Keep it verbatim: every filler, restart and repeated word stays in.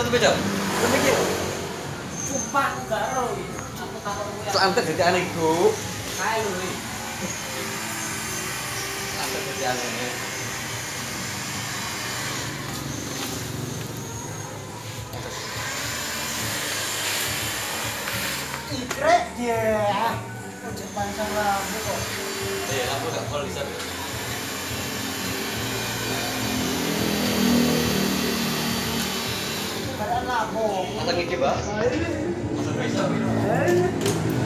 tutup jam. Mikir. Sumpah aku gak ero iki. Aku takutmu ya. Santet dadi aneh iku. Kae lho iki. Santet dadi aneh. Ikrek dia. Udah pasang lampu kok. Eh, lampu gak pol bisa. Ada lampu. Pasang iki, Mbak. Pasang bisa.